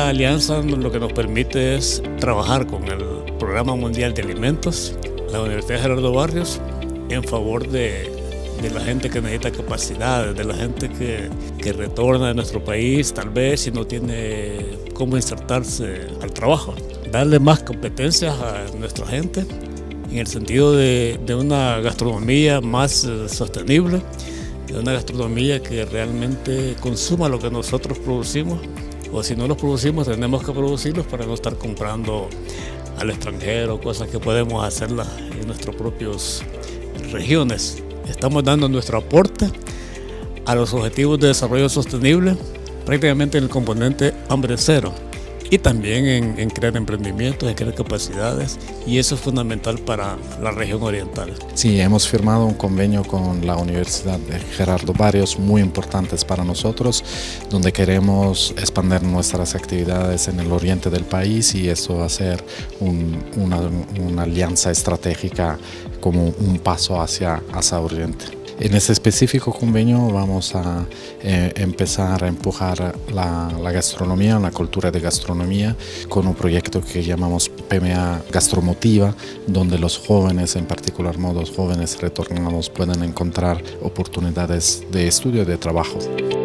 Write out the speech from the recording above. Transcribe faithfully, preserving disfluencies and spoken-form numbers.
Esta alianza lo que nos permite es trabajar con el Programa Mundial de Alimentos, la Universidad Gerardo Barrios, en favor de, de la gente que necesita capacidades, de la gente que, que retorna a nuestro país, tal vez, y no tiene cómo insertarse al trabajo. Darle más competencias a nuestra gente en el sentido de, de una gastronomía más eh, sostenible, de una gastronomía que realmente consuma lo que nosotros producimos, o si no los producimos tenemos que producirlos para no estar comprando al extranjero, cosas que podemos hacerlas en nuestras propias regiones. Estamos dando nuestro aporte a los objetivos de desarrollo sostenible, prácticamente en el componente hambre cero, y también en, en crear emprendimientos, en crear capacidades, y eso es fundamental para la región oriental. Sí, hemos firmado un convenio con la Universidad de Gerardo Barrios muy importantes para nosotros, donde queremos expandir nuestras actividades en el oriente del país, y eso va a ser un, una, una alianza estratégica como un paso hacia, hacia oriente. En este específico convenio vamos a eh, empezar a empujar la, la gastronomía, la cultura de gastronomía, con un proyecto que llamamos P M A Gastromotiva, donde los jóvenes, en particular modos jóvenes retornados, pueden encontrar oportunidades de estudio y de trabajo.